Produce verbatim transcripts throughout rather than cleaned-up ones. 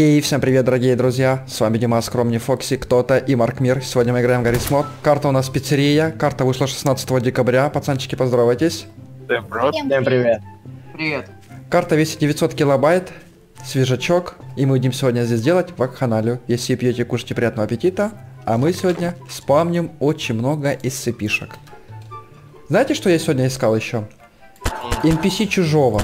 Окей, всем привет, дорогие друзья. С вами Дима, Скромни, Фокси, кто-то и Марк Мир. Сегодня мы играем в Garry's Mod. Карта у нас пиццерия. Карта вышла шестнадцатого декабря. Пацанчики, поздоровайтесь. Всем привет. Всем привет. Привет. Карта весит девятьсот килобайт. Свежачок. И мы будем сегодня здесь делать вакханалию. Если пьете, кушайте, приятного аппетита. А мы сегодня спамним очень много эс си пи-шек. Знаете, что я сегодня искал еще? эн пи си чужого.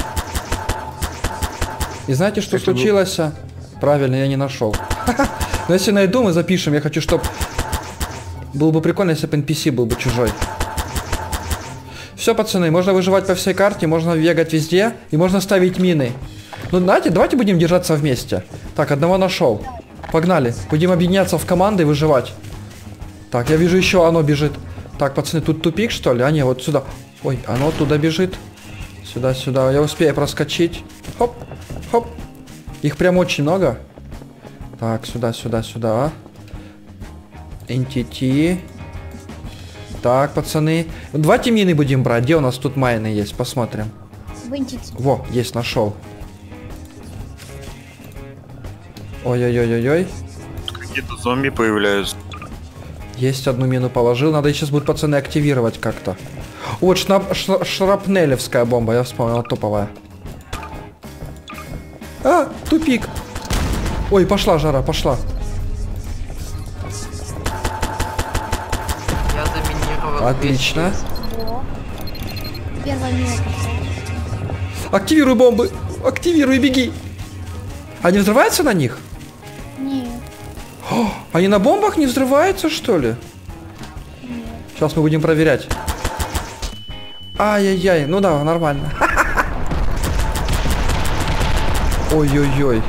И знаете, что Это случилось? Был... Правильно, я не нашел. Но если найду, мы запишем. Я хочу, чтобы... Было бы прикольно, если бы эн пи си был бы чужой. Все, пацаны, можно выживать по всей карте, можно бегать везде, и можно ставить мины. Ну, знаете, давайте будем держаться вместе. Так, одного нашел. Погнали. Будем объединяться в команды и выживать. Так, я вижу, еще оно бежит. Так, пацаны, тут тупик, что ли? А, не, вот сюда. Ой, оно туда бежит. Сюда, сюда. Я успею проскочить. Хоп, хоп. Их прям очень много. Так, сюда, сюда, сюда. эн ти ти. Так, пацаны. Давайте мины будем брать. Где у нас тут майны есть? Посмотрим. Во, есть, нашел. Ой-ой-ой-ой-ой. Какие-то зомби появляются. Есть, одну мину положил. Надо сейчас будет, пацаны, активировать как-то. Вот, шнап, ш, шрапнелевская бомба. Я вспомнил, топовая. А, тупик. Ой, пошла жара, пошла. Я заминировал. Отлично. Первая мина. Активируй бомбы. Активируй, беги. Они взрываются на них? Нет. О, они на бомбах не взрываются, что ли? Нет. Сейчас мы будем проверять. Ай-яй-яй, ну да, нормально. Ой-ой-ой.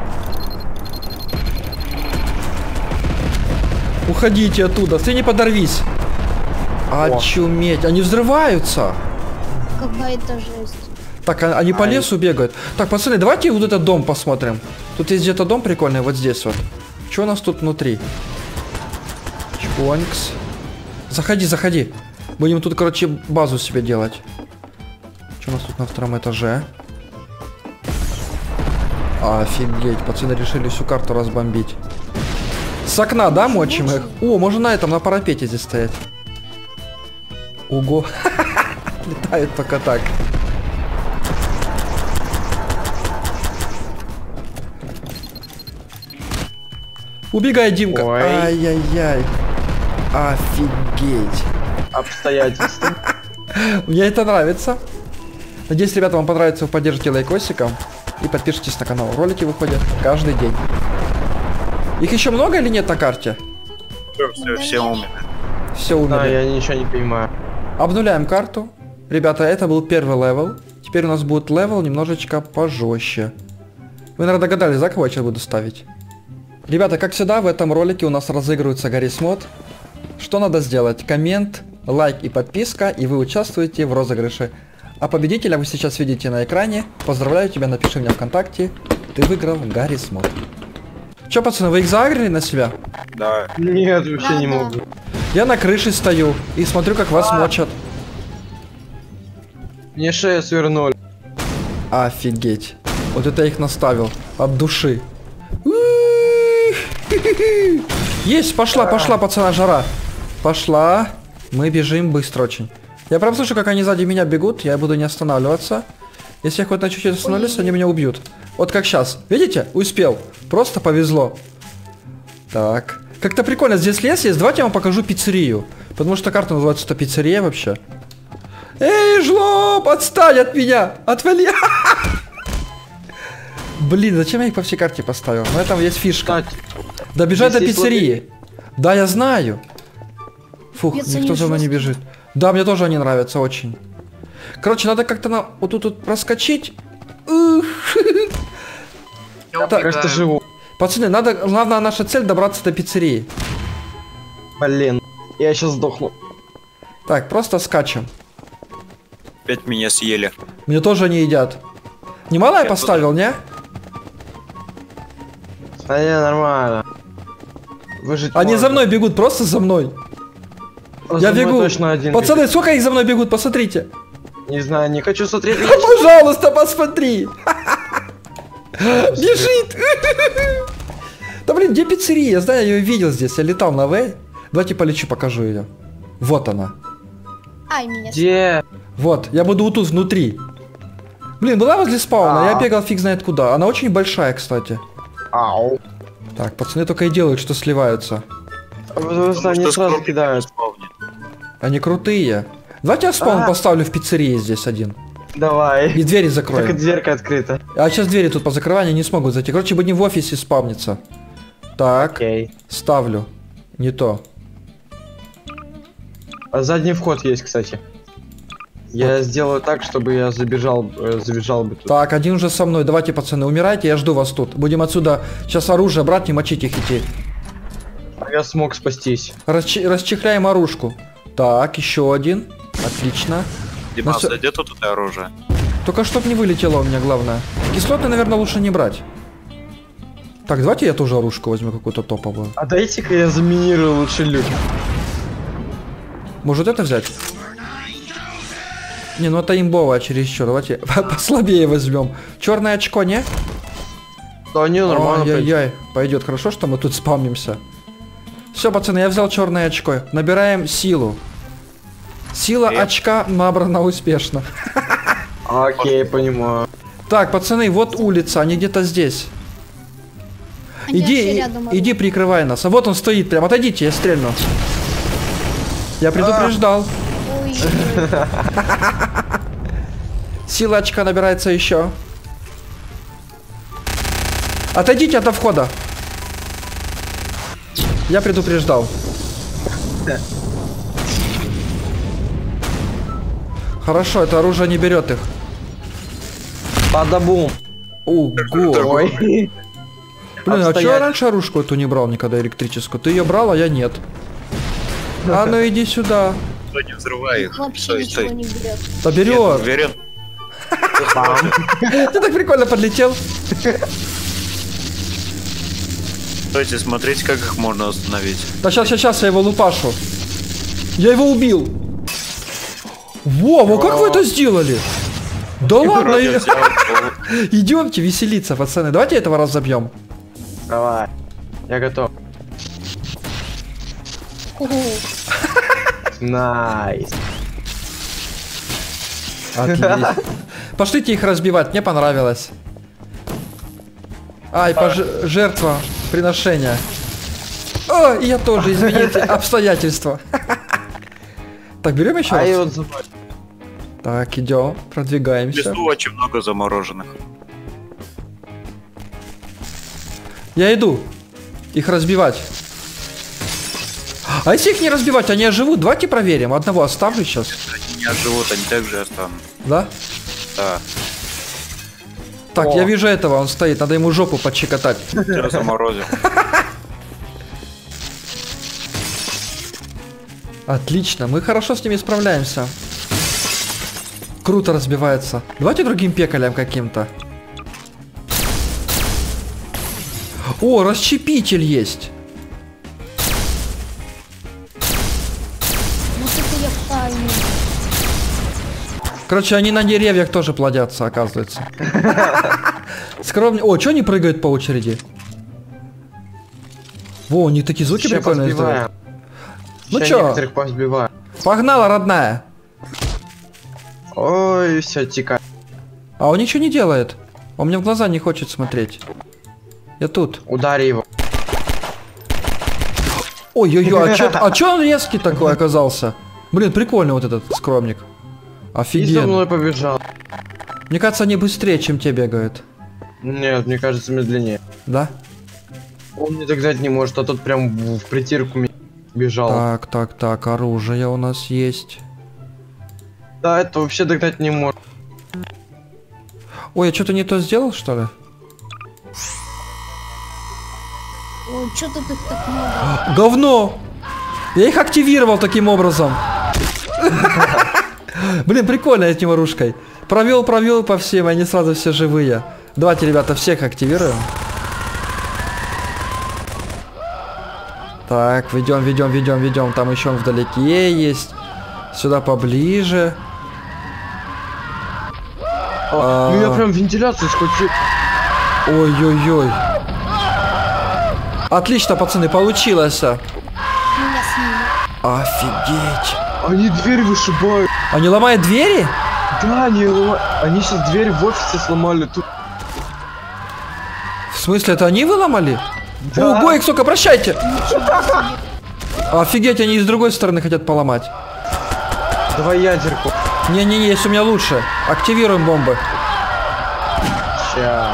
Уходите оттуда, ты не подорвись. Очуметь, они взрываются. Какая-то жесть. Так, а- они по лесу бегают. Так, пацаны, давайте вот этот дом посмотрим. Тут есть где-то дом прикольный, вот здесь вот. Что у нас тут внутри? Чпонькс. Заходи, заходи. Будем тут, короче, базу себе делать. Что у нас тут на втором этаже? Офигеть, пацаны решили всю карту разбомбить. С окна, да, мочим их? О, можно на этом, на парапете здесь стоять. Ого. Летает только так. Убегай, Димка. Ай-яй-яй. Офигеть. Обстоятельства. Мне это нравится. Надеюсь, ребята, вам понравится, вы поддержите лайкосиком. И подпишитесь на канал. Ролики выходят каждый день. Их еще много или нет на карте? Все, все, все умерли. Все умерли. Да, я ничего не понимаю. Обнуляем карту. Ребята, это был первый левел. Теперь у нас будет левел немножечко пожестче. Вы, наверное, догадались, за кого я сейчас буду ставить? Ребята, как всегда, в этом ролике у нас разыгрывается Garry's Mod. Что надо сделать? Коммент, лайк и подписка, и вы участвуете в розыгрыше. А победителя вы сейчас видите на экране. Поздравляю тебя, напиши мне ВКонтакте. Ты выиграл Garry's Mod. Че, пацаны, вы их загрели на себя? Да. Нет, вообще Да, не да. могу. Я на крыше стою и смотрю, как вас мочат. Мне шею свернули. Офигеть. Вот это я их наставил. От души. Есть, пошла, пошла, пацана, жара. Пошла. Мы бежим быстро очень. Я прям слышу, как они сзади меня бегут. Я буду не останавливаться. Если я хоть на чуть-чуть остановлюсь, они меня убьют. Вот как сейчас. Видите? Успел. Просто повезло. Так. Как-то прикольно. Здесь лес есть. Давайте я вам покажу пиццерию. Потому что карта называется что пиццерия вообще. Эй, жлоб, отстань от меня. Отвали. Блин, зачем я их по всей карте поставил? Но этом есть фишка. Кстати, Добежать до здесь есть пиццерии. Да, я знаю. Фух, Пицца никто не за мной не жесткая. бежит. Да, мне тоже они нравятся очень. Короче, надо как-то на вот тут вот проскочить. Ух. Я Так, кажется, живу. Пацаны, надо, главная наша цель добраться до пиццерии. Блин, я сейчас сдохну. Так, просто скачем. Опять меня съели. Мне тоже они едят. Немало я Я поставил, не? А не, нормально. Выжить Они можно. за мной бегут, просто за мной. За Я мной бегу. Точно один Пацаны, бежит. сколько их за мной бегут, посмотрите. Не знаю, не хочу смотреть. Пожалуйста, посмотри. Бежит! Да блин, где пиццерия? Я знаю, я ее видел здесь. Я летал на В. Давайте полечу, покажу ее. Вот она. Ай, меня. Где? Вот, я буду вот тут внутри. Блин, была возле спауна, А. я бегал фиг знает куда. Она очень большая, кстати. Ау. Так, пацаны только и делают, что сливаются. Потому что они Что сразу скромненько кидают. спавнит. Они крутые. Давайте я спаун А. поставлю в пиццерии здесь один. Давай. И двери Только закроем. дверка открыта. А сейчас двери тут по закрыванию не смогут зайти. Короче, будем в офисе спавниться. Так, Окей. ставлю. Не то. А задний вход есть, кстати. Я сделаю так, чтобы я забежал, э, забежал бы тут. Так, один уже со мной. Давайте, пацаны, умирайте, я жду вас тут. Будем отсюда сейчас оружие брать, не мочить их идти. А я смог спастись. Расчи- расчехляем оружку. Так, еще один. Отлично. Димас, всё- а где тут это оружие? Только чтоб не вылетело у меня, главное. Кислоты, наверное, лучше не брать. Так, давайте я тоже оружку возьму какую-то топовую. А дайте-ка я заминирую лучше люк. Может это взять? Не, ну это имбовая чересчур. Давайте послабее возьмем. Черное очко, не? Да не, нормально. пойдет. Ай-яй-яй. Пойдет хорошо, что мы тут спамнимся. Все, пацаны, я взял черное очко. Набираем силу. Сила Э. очка набрана успешно. Окей, понимаю. Так, пацаны, вот улица, они где-то здесь. Они Иди, вообще и- рядом. иди, прикрывай нас. А вот он стоит прям. Отойдите, я стрельну. Я предупреждал. Ой, Сила очка набирается еще. Отойдите от входа. Я предупреждал. Хорошо, это оружие не берет их. Падабум. Ого. Ой. Блин, а что я Обстоять. раньше оружку эту не брал никогда электрическую? Ты ее брал, а я нет. А ну иди сюда. Стой, не взрывай их. вообще Стой, ничего стой. не берет. Да Нет, берет. уверен? Ты так прикольно подлетел. Стойте, смотрите, как их можно остановить. Да сейчас, сейчас, сейчас я его лупашу. Я его убил. Во, как вы это сделали? Да ладно, Вроде взял, идемте веселиться, пацаны. Давайте этого разобьем. Давай. Я готов. Ого. Найс. Отлично. Пошлите их разбивать, мне понравилось. Ай, пож- жертва приношения. О, и я тоже, извините, обстоятельства. Так, берем еще А и раз. вот забрать. Так, идем, В продвигаемся. лесу очень много замороженных. Я иду их разбивать. А если их не разбивать, они оживут? Давайте проверим. Одного оставлю сейчас. Они не живут, они также останутся. Да? Да. Так, О. я вижу этого, он стоит. Надо ему жопу подчекотать. Все заморозил. Отлично, мы хорошо с ними справляемся. Круто разбивается. Давайте другим пекалям каким-то. О, расщепитель есть. Вот это я пойму. Короче, они на деревьях тоже плодятся, оказывается. Скромнее. О, что они прыгают по очереди? Во, у них такие звуки Ща прикольные позбиваем. издают. Ну Ща чё? некоторых позбиваем. Погнала, родная. Ой, все, тикай. А он ничего не делает. Он мне в глаза не хочет смотреть. Я тут. Удари его. Ой-ой-ой, а чё, а чё он резкий такой оказался? Блин, прикольный вот этот скромник. И за Офигенно. мной побежал. Мне кажется, они быстрее, чем те бегают. Нет, мне кажется, медленнее. Да? Он мне догнать не может, а тот прям в, в притирку мне бежал. Так, так, так, оружие у нас есть. Да, это вообще догнать не может. Ой, я что-то не то сделал, что ли? Ой, что тут их так много? Говно! Я их активировал таким образом. Блин, прикольно этим оружкой. Провел, провел по всем, они сразу все живые. Давайте, ребята, всех активируем. Так, ведем, ведем, ведем, ведем. Там еще он вдалеке есть. Сюда поближе. А, А. Меня прям вентиляцию схватил. Ой-ой-ой. Отлично, пацаны, получилось. Меня слили. Офигеть. Они дверь вышибают. Они ломают двери? Да, они ломают. Они сейчас дверь в офисе сломали. Тут... В смысле, это они выломали? Да. Ого, их сколько, прощайте. Офигеть, они и с другой стороны хотят поломать. Давай ядерку. Не-не-не, есть у меня лучше. Активируем бомбы. Ща.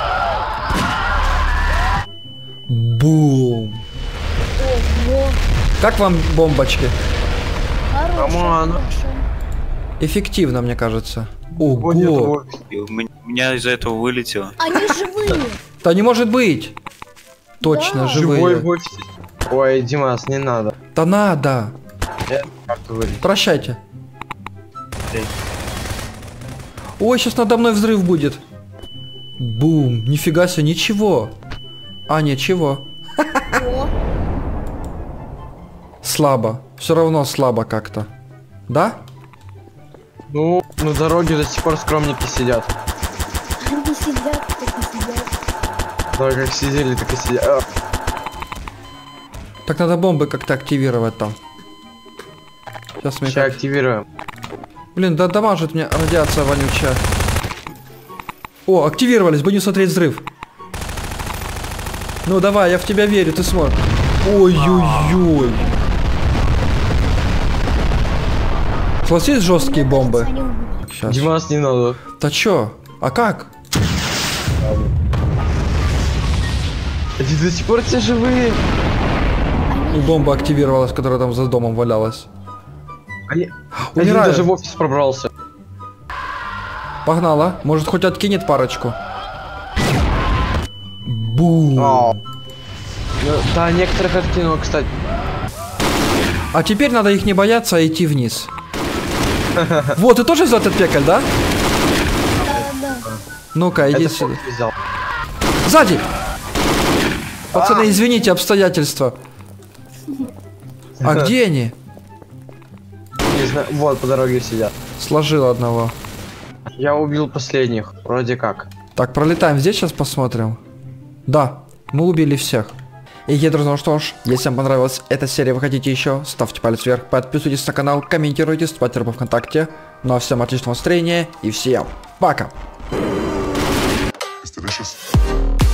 Бум. Ого. Как вам бомбочки? Хорошая, Роман. хорошая. Эффективно, мне кажется. Его нет в Ого. офисе. И у меня, у меня из-за этого вылетело. Они живые. Да не может быть. Точно, Да. Живой живые. в офисе. Ой, Димас, не надо. Да надо. Я карту вылез. Прощайте. Эй. Ой, сейчас надо мной взрыв будет. Бум. Нифига себе, ничего. А, ничего. О, Слабо. Все равно слабо как-то. Да? Ну, на дороге до сих пор скромники сидят. они сидят, так и сидят. Да, как сидели, так и сидят. А, Так надо бомбы как-то активировать там. Сейчас мы... Сейчас как- активируем. Блин, да дамажит меня радиация вонючая. О, активировались, будем смотреть взрыв. Ну давай, я в тебя верю, ты сможешь. Ой-ой-ой. У вас есть жесткие бомбы? Они убили. Сейчас. Димас, не надо. Да чё? А как? Они до сих пор все живые. И бомба активировалась, которая там за домом валялась. Они... Один Умираю. даже в офис пробрался. Погнала. Может, хоть откинет парочку. Бум. Ау. Ну, да, некоторых откинул, кстати. А теперь надо их не бояться, а идти вниз. Вот, ты тоже взял этот пекаль, да? Да, да. Ну-ка, иди Это сюда. фото взял. Сзади! Пацаны, извините, обстоятельства. А где они? Не знаю, вот по дороге сидят. Сложил одного. Я убил последних, вроде как. Так, пролетаем здесь, сейчас посмотрим. Да, мы убили всех. И я, друзья, ну что ж, если вам понравилась эта серия, вы хотите еще, ставьте палец вверх, подписывайтесь на канал, комментируйте, ставьте по ВКонтакте. Ну а всем отличного настроения и всем пока! It's delicious.